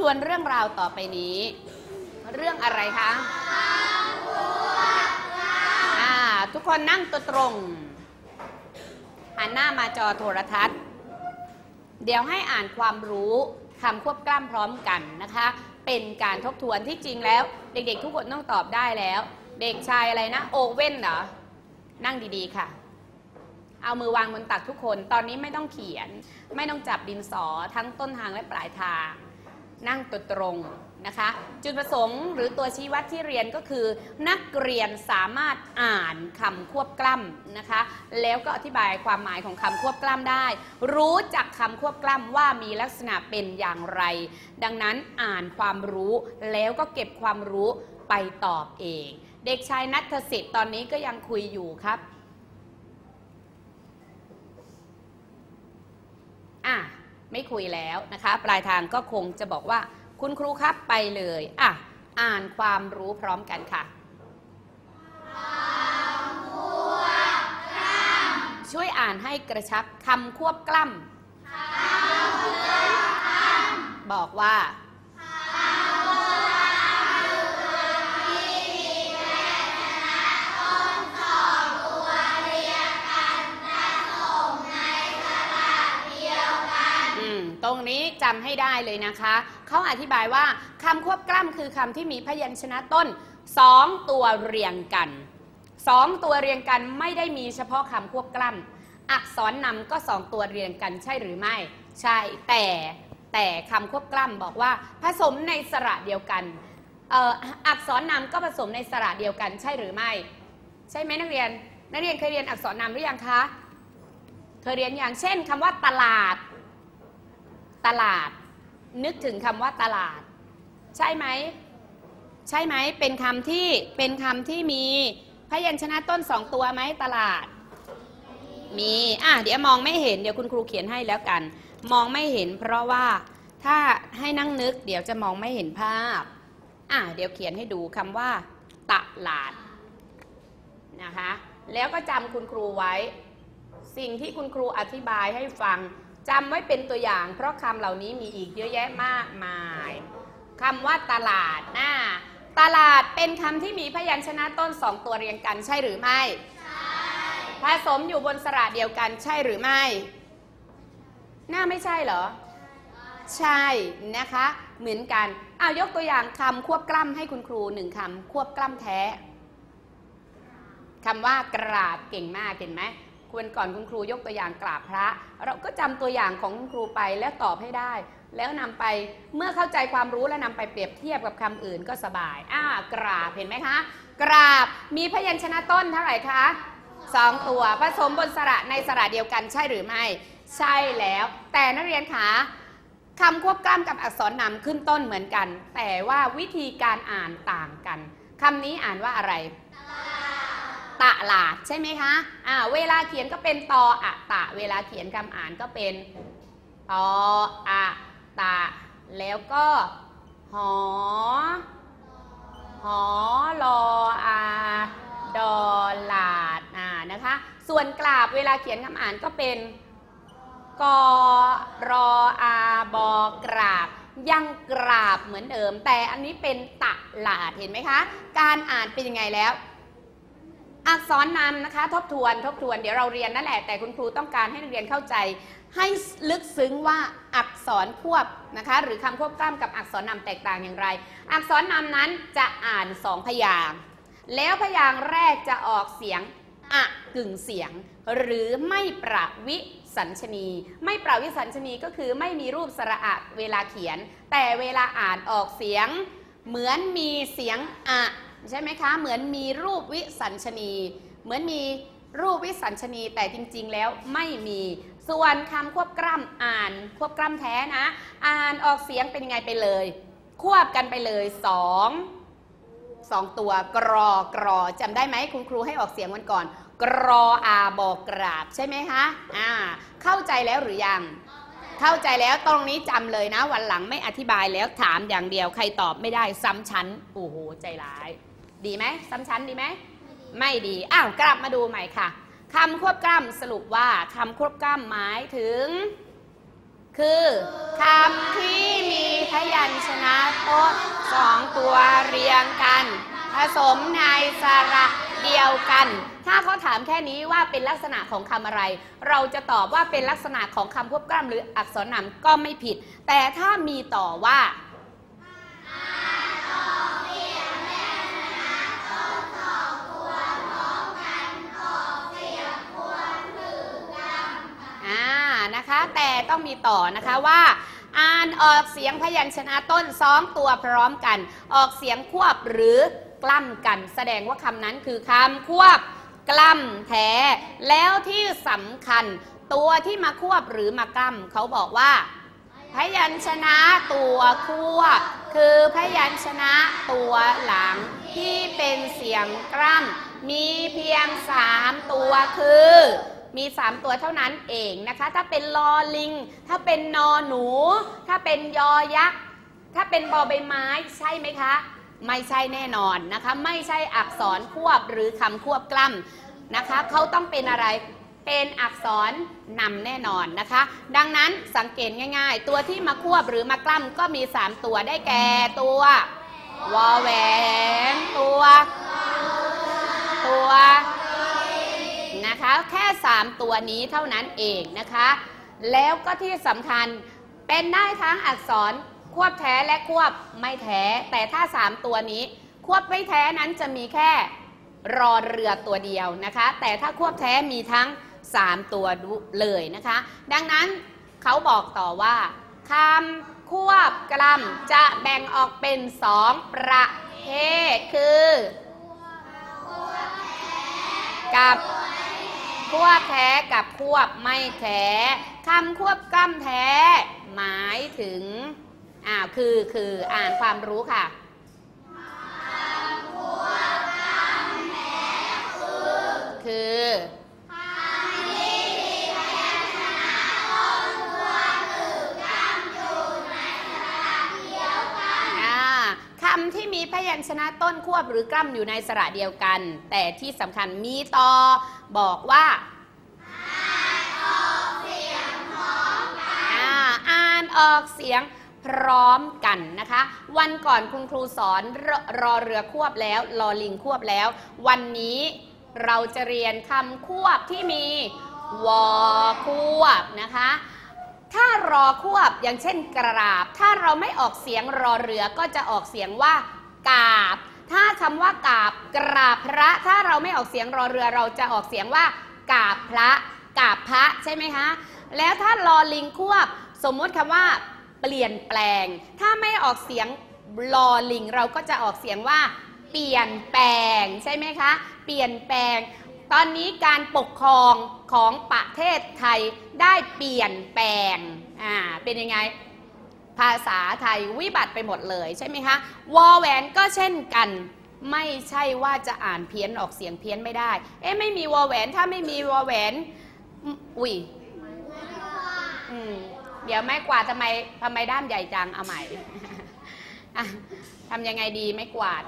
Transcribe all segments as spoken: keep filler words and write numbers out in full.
ส่วนเรื่องราวต่อไปนี้เรื่องอะไรคะอ่าทุกคนนั่งตัวตรงหันหน้ามาจอโทรทัศน์เดี๋ยวให้อ่านความรู้คำควบกล้ำพร้อมกันนะคะเป็นการทบทวนที่จริงแล้วเด็กๆทุกคนต้องตอบได้แล้วเด็กชายอะไรนะโอเว่นเหรอนั่งดีๆค่ะเอามือวางบนตักทุกคนตอนนี้ไม่ต้องเขียนไม่ต้องจับดินสอทั้งต้นทางและปลายทางนั่งตัวตรงนะคะจุดประสงค์หรือตัวชี้วัดที่เรียนก็คือนักเรียนสามารถอ่านคำควบกล้ำนะคะแล้วก็อธิบายความหมายของคำควบกล้ำได้รู้จักคำควบกล้ำว่ามีลักษณะเป็นอย่างไรดังนั้นอ่านความรู้แล้วก็เก็บความรู้ไปตอบเองเด็กชายณัฐศิษย์ตอนนี้ก็ยังคุยอยู่ครับอ่ะไม่คุยแล้วนะคะปลายทางก็คงจะบอกว่าคุณครูครับไปเลยอ่ะอ่านความรู้พร้อมกันค่ะช่วยอ่านให้กระชับคำควบกล้ำบอกว่าตรงนี้จำให้ได้เลยนะคะเขาอธิบายว่าคำควบกล้ำคือคำที่มีพยัญชนะต้นสองตัวเรียงกันสองตัวเรียงกันไม่ได้มีเฉพาะคำควบกล้ำอักษรนำก็สองตัวเรียงกันใช่หรือไม่ใช่แต่แต่คำควบกล้ำบอกว่าผสมในสระเดียวกันเอ่ออักษรนำก็ผสมในสระเดียวกันใช่หรือไม่ใช่ไหมนักเรียนนักเรียนเคยเรียนอักษรนำหรือยังคะเคยเรียนอย่างเช่นคำว่าตลาดตลาดนึกถึงคำว่าตลาดใช่ไหมใช่ไหมเป็นคำที่เป็นคำที่มีพยัญชนะต้นสองตัวไหมตลาดมีอ่ะเดี๋ยวมองไม่เห็นเดี๋ยวคุณครูเขียนให้แล้วกันมองไม่เห็นเพราะว่าถ้าให้นั่งนึกเดี๋ยวจะมองไม่เห็นภาพอ่ะเดี๋ยวเขียนให้ดูคำว่าตลาดนะคะแล้วก็จำคุณครูไว้สิ่งที่คุณครูอธิบายให้ฟังจำไว้เป็นตัวอย่างเพราะคำเหล่านี้มีอีกเยอะแยะมากมายคำว่าตลาดนะตลาดเป็นคำที่มีพยัญชนะต้นสองตัวเรียงกันใช่หรือไม่ใช่ผสมอยู่บนสระเดียวกันใช่หรือไม่น่าไม่ใช่เหรอใช่นะคะเหมือนกันอ้าวยกตัวอย่างคำควบกล้ำให้คุณครูหนึ่งคำควบกล้ำแท้คำว่ากราบเก่งมากเห็นไหมควรก่อนคุณครูยกตัวอย่างกราบพระเราก็จำตัวอย่างของคุณครูไปแล้วตอบให้ได้แล้วนำไปเมื่อเข้าใจความรู้แล้วนำไปเปรียบเทียบกับคำอื่นก็สบายอ่ากราบเห็นไหมคะกราบมีพยัญชนะต้นเท่าไหร่คะสองตัวผสมบนสระในสระเดียวกันใช่หรือไม่ใช่แล้วแต่นักเรียนคะคำควบกล้ำกับอักษรนำขึ้นต้นเหมือนกันแต่ว่าวิธีการอ่านต่างกันคำนี้อ่านว่าอะไรตลาดใช่ไหมคะอ่าเวลาเขียนก็เป็นตออะตะเวลาเขียนคำอ่านก็เป็นตออะตะแล้วก็หอหอลออาดอลาดอ่านะคะส่วนกราบเวลาเขียนคำอ่านก็เป็นกอรออาบอกราบยังกราบเหมือนเดิมแต่อันนี้เป็นตลาดเห็นไหมคะการอ่านเป็นยังไงแล้วอักษรนำนะคะทบทวนทบทวนเดี๋ยวเราเรียนนั่นแหละแต่คุณครูต้องการให้นักเรียนเข้าใจให้ลึกซึ้งว่าอักษรควบนะคะหรือคำควบกล้ำกับอักษรนำแตกต่างอย่างไรอักษรนำนั้นจะอ่านสองพยางค์แล้วพยางค์แรกจะออกเสียงอะกึ่งเสียงหรือไม่ประวิสัญชนีไม่ประวิสัญชนีก็คือไม่มีรูปสระอะเวลาเขียนแต่เวลาอ่านออกเสียงเหมือนมีเสียงอะใช่ไหมคะเหมือนมีรูปวิสัญชนีเหมือนมีรูปวิสัญชนีแต่จริงๆแล้วไม่มีส่วนคำควบกล้ำอ่านควบกล้ำแท้นะอ่านออกเสียงเป็นยังไงไปเลยควบกันไปเลยสองสองตัวกรอกรอจำได้ไหมคุณครูให้ออกเสียงวันก่อนกรออาบอกกราบใช่ไหมคะอ่าเข้าใจแล้วหรือยังเข้าใจแล้วตรงนี้จำเลยนะวันหลังไม่อธิบายแล้วถามอย่างเดียวใครตอบไม่ได้ซ้ำชั้นโอ้โหใจร้ายดีไหมซ้ำชั้นดีไหมไม่ดีอ้าวกลับมาดูใหม่ค่ะคำควบกล้ำสรุปว่าคำควบกล้ำหมายถึงคือคำที่มีพยัญชนะต้นสองตัวเรียงกันผสมในสระเดียวกันถ้าเขาถามแค่นี้ว่าเป็นลักษณะของคำอะไรเราจะตอบว่าเป็นลักษณะของคำควบกล้ำหรืออักษรนำก็ไม่ผิดแต่ถ้ามีต่อว่านะคะแต่ต้องมีต่อนะคะว่าอ่านออกเสียงพยัญชนะต้นสองตัวพร้อมกันออกเสียงควบหรือกล้ำกันแสดงว่าคำนั้นคือคำควบกล้ำแท้แล้วที่สำคัญตัวที่มาควบหรือมากล้ำเขาบอกว่าพยัญชนะตัวควบคือพยัญชนะตัวหลังที่เป็นเสียงกล้ำมีเพียงสามตัวคือมีสามตัวเท่านั้นเองนะคะถ้าเป็นลอลิงถ้าเป็นนอหนูถ้าเป็นยอยักษ์ถ้าเป็นบอใบไม้ใช่ไหมคะไม่ใช่แน่นอนนะคะไม่ใช่อักษรควบหรือคำควบกล้ำนะคะเขาต้องเป็นอะไรเป็นอักษรนำแน่นอนนะคะดังนั้นสังเกตง่ายๆตัวที่มาควบหรือมากล้ำก็มีสามตัวได้แก่ตัววอแหวนตัวตัวนะคะแค่สามตัวนี้เท่านั้นเองนะคะแล้วก็ที่สำคัญเป็นได้ทั้งอักษรควบแท้และควบไม่แท้แต่ถ้าสามตัวนี้ควบไม่แท้นั้นจะมีแค่รอเรือตัวเดียวนะคะแต่ถ้าควบแท้มีทั้งสามตัวเลยนะคะดังนั้นเขาบอกต่อว่าคำควบกล้ำจะแบ่งออกเป็นสองประเภทคือกับควบแท้กับควบไม่แท้คำควบกล้ำแท้หมายถึงอ่าคือคืออ่านความรู้ค่ะคือคำที่มีพยัญชนะต้นควบหรือกล้ำอยู่ในสระเดียวกันแต่ที่สำคัญมีต่อบอกว่าอ่านออกเสียงพร้อมกันนะคะวันก่อนคุณครูสอนร, รอเรือควบแล้วลอลิงควบแล้ววันนี้เราจะเรียนคำควบที่มีวอควบนะคะถ้ารอควบอย่างเช่นกราบถ้าเราไม่ออกเสียงรอเรือก็จะออกเสียงว่ากาบถ้าคำว่ากาบกราบพระถ้าเราไม่ออกเสียงรอเรือเราจะออกเสียงว่ากาบพระกาบพระใช่ไหมคะแล้วถ้ารอลิงควบสมมติคำว่าเปลี่ยนแปลงถ้าไม่ออกเสียงลอลิงเราก็จะออกเสียงว่าเปลี่ยนแปลงใช่ไหมคะเปลี่ยนแปลงตอนนี้การปกครองของประเทศไทยได้เปลี่ยนแปลงอ่าเป็นยังไงภาษาไทยวิบัติไปหมดเลยใช่ไหมคะวอแหวนก็เช่นกันไม่ใช่ว่าจะอ่านเพี้ยนออกเสียงเพี้ยนไม่ได้เอ๊ะไม่มีวอแหวนถ้าไม่มีวอแหวนอุ้ยอืมเดี๋ยวไม้กวาดทำไมทำไมด้ามใหญ่จังเอาใหม่ ทำยังไงดีไม้กวาด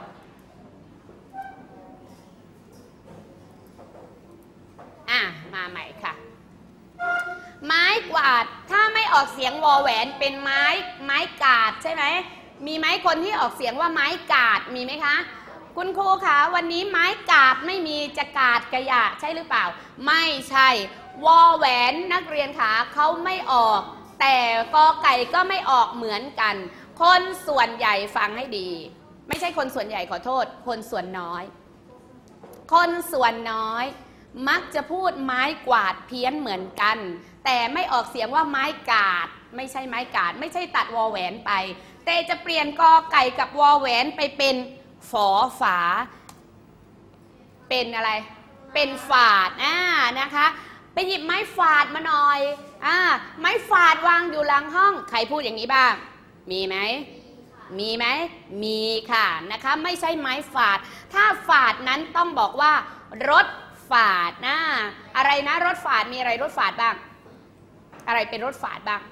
อ่ะมาใหม่ค่ะไม้กวาดถ้าไม่ออกเสียงวอแหวนเป็นไม้ไม้กาดใช่ไหมมีไหมคนที่ออกเสียงว่าไม้กาดมีไหมคะคุณครูคะวันนี้ไม้กาดไม่มีจะกาดกระยะใช่หรือเปล่าไม่ใช่วอแหวนนักเรียนคะเขาไม่ออกแต่กอไก่ก็ไม่ออกเหมือนกันคนส่วนใหญ่ฟังให้ดีไม่ใช่คนส่วนใหญ่ขอโทษคนส่วนน้อยคนส่วนน้อยมักจะพูดไม้กวาดเพี้ยนเหมือนกันแต่ไม่ออกเสียงว่าไม้กาดไม่ใช่ไม้กาดไม่ใช่ตัดวอแหวนไปแต่จะเปลี่ยนกอไก่กับวอแหวนไปเป็นฝอฝาเป็นอะไรเป็นฝาดอ่านะคะไปหยิบไม้ฝาดมาหน่อยอ่าไม้ฝาดวางอยู่หลังห้องใครพูดอย่างนี้บ้างมีไหมมีไหมมีค่ะนะคะไม่ใช่ไม้ฝาดถ้าฝาดนั้นต้องบอกว่ารถฝาดนะอะไรนะรถฝาดมีอะไรรถฝาดบ้างอะไรเป็นรถฝาดบ้าง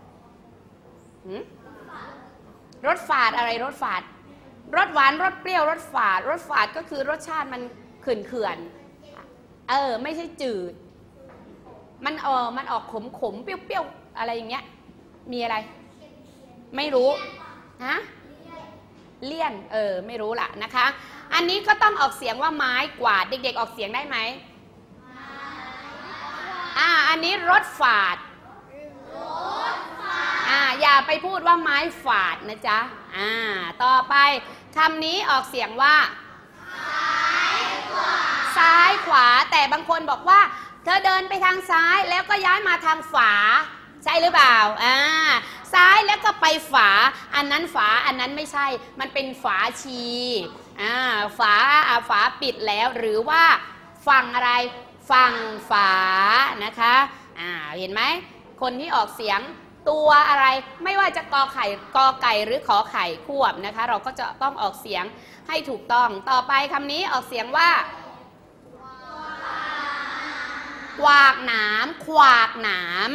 รถฝาดอะไรรถฝาดรสหวานรสเปรี้ยวรสฝาดรสฝาดก็คือรสชาติมันเขื่อนๆเออไม่ใช่จืดมันเออมันออกขมขมเปรี้ยวๆอะไรอย่างเงี้ยมีอะไรไม่รู้ฮะเลี่ยนเออไม่รู้ล่ะนะคะอันนี้ก็ต้องออกเสียงว่าไม้กวาดเด็กๆออกเสียงได้ไหมอ่าอันนี้รถฝาดอ่าอย่าไปพูดว่าไม้ฝาดนะจ๊ะอ่าต่อไปคำนี้ออกเสียงว่าซ้ายขวาแต่บางคนบอกว่าเธอเดินไปทางซ้ายแล้วก็ย้ายมาทางฝาใช่หรือเปล่าอ่าซ้ายแล้วก็ไปฝาอันนั้นฝาอันนั้นไม่ใช่มันเป็นฝาชีอ่าฝาฝาปิดแล้วหรือว่าฝั่งอะไรฝั่งฝานะคะอ่าเห็นไหมคนที่ออกเสียงตัวอะไรไม่ว่าจะกอไข่กอไก่หรือขอไข่ควบนะคะเราก็จะต้องออกเสียงให้ถูกต้องต่อไปคำนี้ออกเสียงว่ากวากหนามขวากหนาม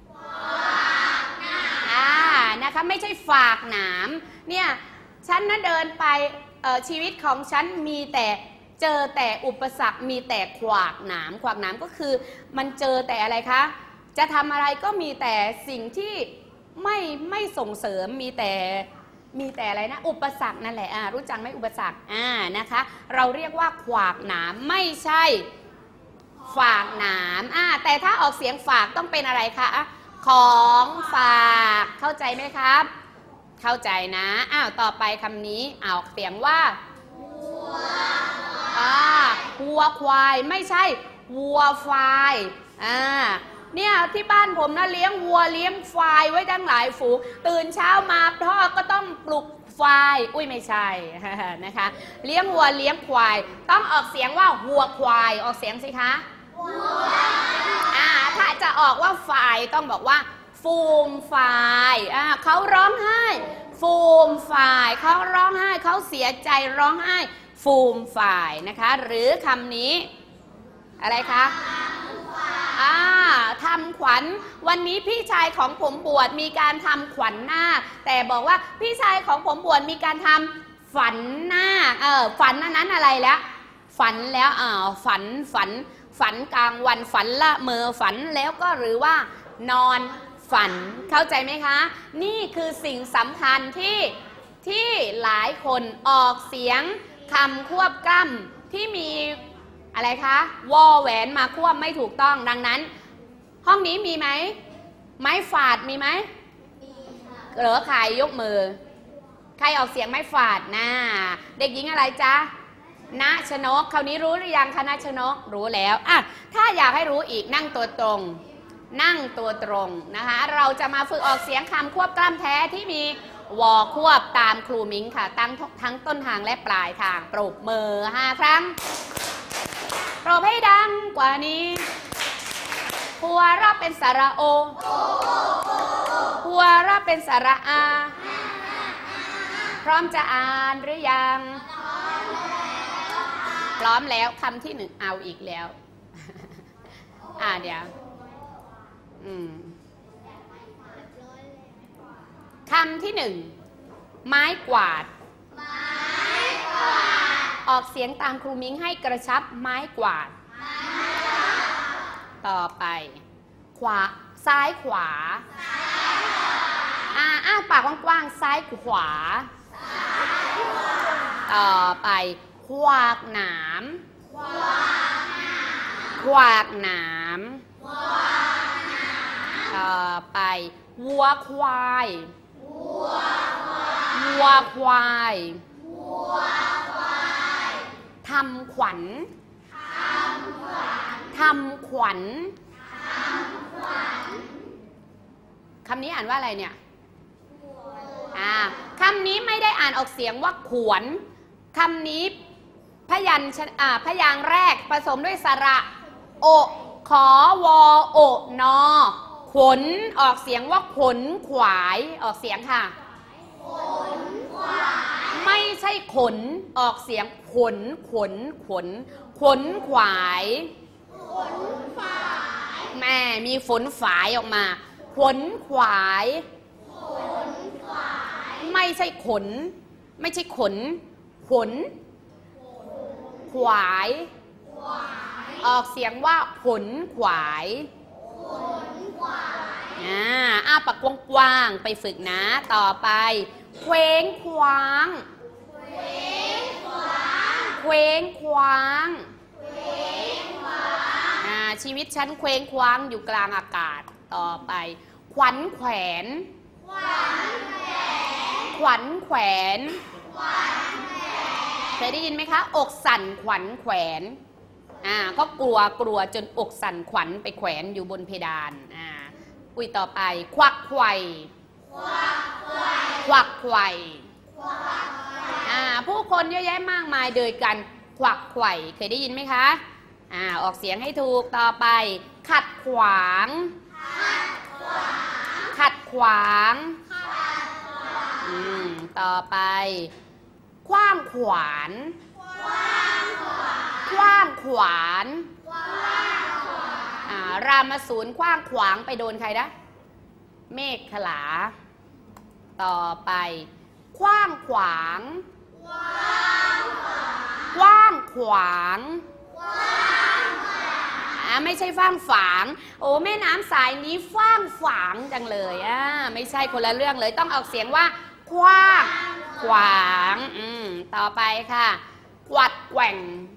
อ่านะคะไม่ใช่ฝากหนามเนี่ยฉันนะเดินไปชีวิตของฉันมีแต่เจอแต่อุปสรรคมีแต่ขวากหนามขวากหนามก็คือมันเจอแต่อะไรคะจะทำอะไรก็มีแต่สิ่งที่ไม่ไม่ส่งเสริมมีแต่มีแต่อะไรนะอุปสรรคนั่นแหละอ่ารู้จักไหมอุปสรรคอ่านะคะเราเรียกว่าขวากหนามไม่ใช่ฝากหนามอ่าแต่ถ้าออกเสียงฝากต้องเป็นอะไรคะของฝากเข้าใจไหมครับเข้าใจนะอ้าวต่อไปคำนี้ออกเสียงว่าวัวอ่าวัวควายไม่ใช่วัวควายอ่าเนี่ยที่บ้านผมนะเลี้ยงวัวเลี้ยงควายไว้ตั้งหลายฝูงตื่นเช้ามาพ่อก็ต้องปลุกควายอุ้ยไม่ใช่นะคะเลี้ยงวัวเลี้ยงควายต้องออกเสียงว่าวัวควายออกเสียงสิคะอ่าถ้าจะออกว่าฝ่ายต้องบอกว่าฟูมฝ่ายอ่าเขาร้องไห้ฟูมฝ่ายเขาร้องไห้เขาเสียใจร้องไห้ฟูมฝ่ายนะคะหรือคำนี้อะไรคะอ่าทำขวัญวันนี้พี่ชายของผมบวชมีการทำขวัญหน้าแต่บอกว่าพี่ชายของผมบวชมีการทำฝันหน้าเออฝันนั้นอะไรแล้วฝันแล้วอ่าฝันฝันฝันกลางวันฝันละเมอฝันแล้วก็หรือว่านอนฝันเข้าใจไหมคะนี่คือสิ่งสำคัญที่ที่หลายคนออกเสียงคำควบกล้ำที่มีอะไรคะวอแหวนมาควบไม่ถูกต้องดังนั้นห้องนี้มีไหมไม้ฝาดมีไหมมีค่ะเหลือใครยกมือใครออกเสียงไม้ฝาดนะเด็กหญิงอะไรจ๊ะณชนกคราวนี้รู้หรือยังคะณชนกรู้แล้วอ่ะถ้าอยากให้รู้อีกนั่งตัวตรงนั่งตัวตรงนะคะเราจะมาฝึกออกเสียงคำควบกล้ำแท้ที่มีวอควบตามครูมิ้งค่ะตั้งทั้งต้นทางและปลายทางปรบมือห้าครั้งปรบให้ดังกว่านี้หัวเราเป็นสระโอหัวเราเป็นสระอาพร้อมจะอ่านหรือยังพร้อมแล้วคำที่หนึ่งเอาอีกแล้วอ่าเดี๋ยวคำที่หนึ่งไม้กวาดออกเสียงตามครูมิ้งให้กระชับไม้กวาดต่อไปขวาซ้ายขวาอ่าอ้าปากกว้างๆซ้ายขวาต่อไปขวากหนามขวากหนามต่อไปวัวควายวัวควายทำขวัญทำขวัญคำนี้อ่านว่าอะไรเนี่ยอ่าคำนี้ไม่ได้อ่านออกเสียงว่าขวนคำนี้พยัญชนะพยางค์แรกผสมด้วยสระโอขอวอโอนอขนออกเสียงว่าขนขวายออกเสียงค่ะไม่ใช่ขนออกเสียงขนขนขนขนขวายแม่มีฝนฝายออกมาขนขวายไม่ใช่ขนไม่ใช่ขนขนขวายออกเสียงว่าขนขวายอ่าอ้าปากกว้างๆไปฝึกนะต่อไปเคว้งคว้างเคว้งคว้างอ่าชีวิตฉันเคว้งคว้างอยู่กลางอากาศต่อไปขวัญแขวนขวัญแขวนเคยได้ยินไหมคะอกสั่นขวัญแขวนอ่าก็กลัวกลัวจนอกสั่นขวัญไปแขวนอยู่บนเพดานอ่าอุ้ยต่อไปควักไขว่ควักไขว่อ่าผู้คนเยอะแยะมากมายเดินกันควักไขว่เคยได้ยินไหมคะอ่าออกเสียงให้ถูกต่อไปขัดขวางขัดขวางอืมต่อไปขว้างขวานขว้างขวานอ่ารามสูรขว้างขวางไปโดนใครนะเมฆขลาต่อไปขว้างขวางขว้างขวางอ่าไม่ใช่ฟ้างฝางโอ้แม่น้ำสายนี้ฟ้างฝางจังเลยอ่าไม่ใช่คนละเรื่องเลยต้องออกเสียงว่าขว้างขวางอืมต่อไปค่ะกวัดแกว่ง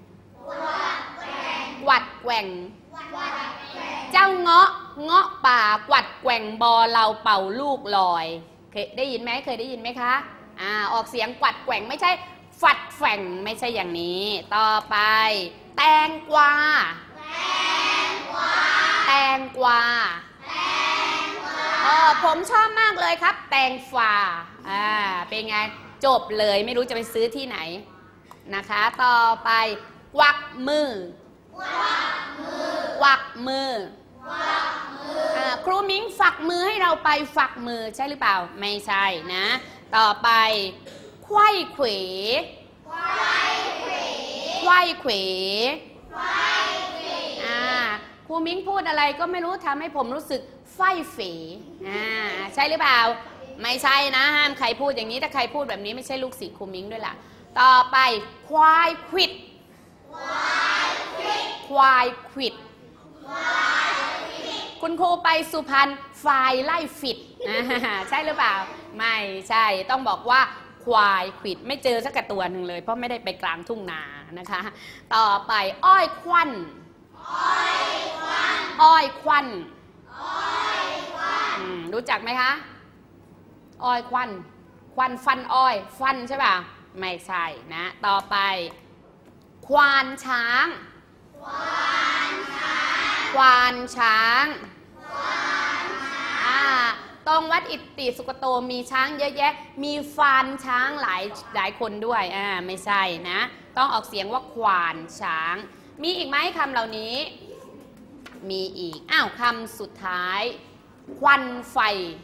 กวัดแกว่งเจ้าเงาะเงาะป่ากวัดแกว่งบอเราเป่าลูกลอยเคยได้ยินไหมเคยได้ยินไหมคะอ่าออกเสียงกวัดแกว่งไม่ใช่ฝัดแฝงไม่ใช่อย่างนี้ต่อไปแตงกวาแตงกวาเออผมชอบมากเลยครับแตงฟาอ่าเป็นไงจบเลยไม่รู้จะไปซื้อที่ไหนนะคะต่อไปกวักมือกวักมืออ่าครูมิ้งฝักมือให้เราไปฝักมือใช่หรือเปล่าไม่ใช่นะต่อไปไขว้เขวไขว้เขวอ่าครูมิ้งพูดอะไรก็ไม่รู้ทำให้ผมรู้สึกไฟเฝอ่าใช่หรือเปล่าไม่ใช่นะห้ามใครพูดอย่างนี้ถ้าใครพูดแบบนี้ไม่ใช่ลูกศิษย์ครูมิ้งด้วยล่ะต่อไปควายขวิดควายขวิดคุณครูไปสุพรรณไฟไล่ฟิดใช่หรือเปล่าไม่ใช่ต้องบอกว่าควายขวิดไม่เจอสักตัวหนึ่งเลยเพราะไม่ได้ไปกลางทุ่งนานะคะต่อไปอ้อยควันอ้อยควันรู้จักไหมคะอ้อยควันควันฟันอ้อยฟันใช่ป่ะไม่ใช่นะต่อไปควานช้างควานช้างอ่าตรงวัดอิติสุกโตมีช้างเยอะแยะมีฟานช้างหลายหลายคนด้วยอ่าไม่ใช่นะต้องออกเสียงว่าควานช้างมีอีกไหมคำเหล่านี้มีอีกอ้าวคำสุดท้ายควันไฟ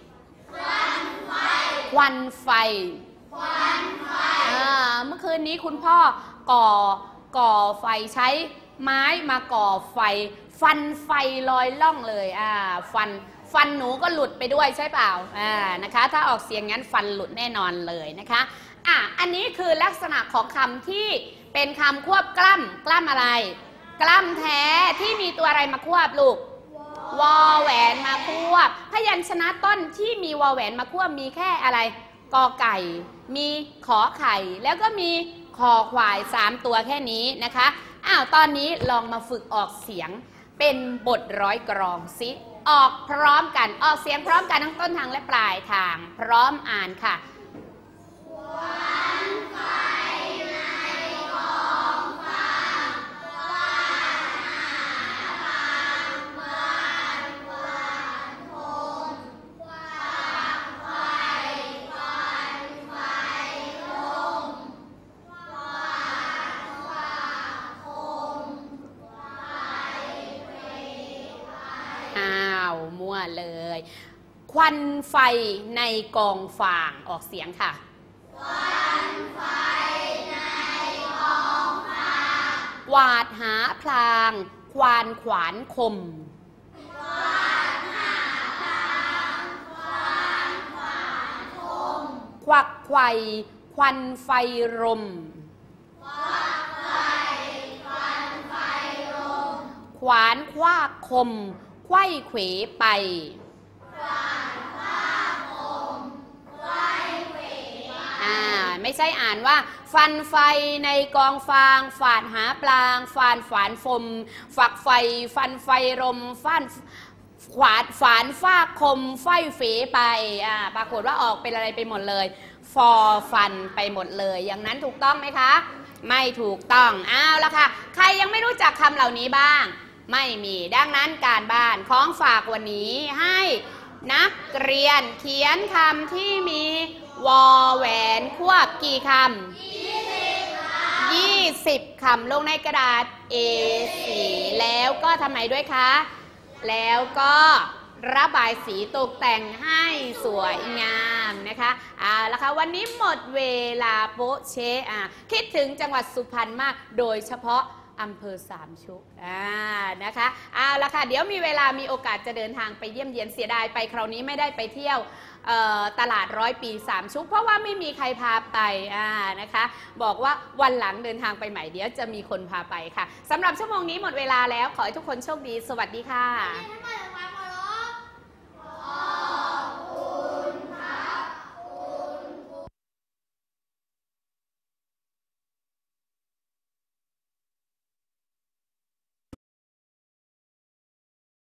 ควันไฟเมื่อคืนนี้คุณพ่อก่อก่อไฟใช้ไม้มาก่อไฟฟันไฟลอยล่องเลยอ่าฟันฟันหนูก็หลุดไปด้วยใช่เปล่าอ่านะคะถ้าออกเสียงงั้นฟันหลุดแน่นอนเลยนะคะอ่ะอันนี้คือลักษณะของคำที่เป็นคำควบกล้ำกล้ำอะไรกล้ำแท้ที่มีตัวอะไรมาควบลูกวอแหวนมาควบพยัญชนะต้นที่มีวอแหวนมาควบมีแค่อะไรกอไก่มีขอไข่แล้วก็มีคอควายสามตัวแค่นี้นะคะอ้าวตอนนี้ลองมาฝึกออกเสียงเป็นบทร้อยกรองซิออกพร้อมกันออกเสียงพร้อมกันทั้งต้นทางและปลายทางพร้อมอ่านค่ะมั่วเลยควันไฟในกองฟางออกเสียงค่ะควันไฟในกองฟางกวาดหาพลางควานขวานคมกวาดหาพลางควานขวานคมควักไขว่ควันไฟรมควักไขว่ควันไฟรมขวานคว้าคมไขว้เขวไปขวาอ่าไม่ใช่อ่านว่าฟันไฟในกองฟางฝาดหาปลางฟานฝานฟมฝักไฟฟันไฟรมฟันขวาดฝานฟากคมไฟเฝไปอ่าปรากฏว่าออกเป็นอะไรไปหมดเลยฟอฟันไปหมดเลยอย่างนั้นถูกต้องไหมคะไม่ถูกต้องอ้าวแล้วค่ะใครยังไม่รู้จักคำเหล่านี้บ้างไม่มีดังนั้นการบ้านของฝากวันนี้ให้นักเรียนเขียนคำที่มีวอแหวนควบกี่คำยี่สิบคำลงในกระดาษ เอ สี่ แล้วก็ทำไมด้วยคะแล้วก็ระบายสีตกแต่งให้สวยงามนะคะเอาละค่ะวันนี้หมดเวลาโป๊ะเช๊ะอ่ะคิดถึงจังหวัดสุพรรณมากโดยเฉพาะอำเภอสามชุกอ่านะคะเอาละค่ะเดี๋ยวมีเวลามีโอกาสจะเดินทางไปเยี่ยมเยียนเสียดายไปคราวนี้ไม่ได้ไปเที่ยวตลาดร้อยปีสามชุกเพราะว่าไม่มีใครพาไปอ่านะคะบอกว่าวันหลังเดินทางไปใหม่เดี๋ยวจะมีคนพาไปค่ะสำหรับชั่วโมงนี้หมดเวลาแล้วขอให้ทุกคนโชคดีสวัสดีค่ะ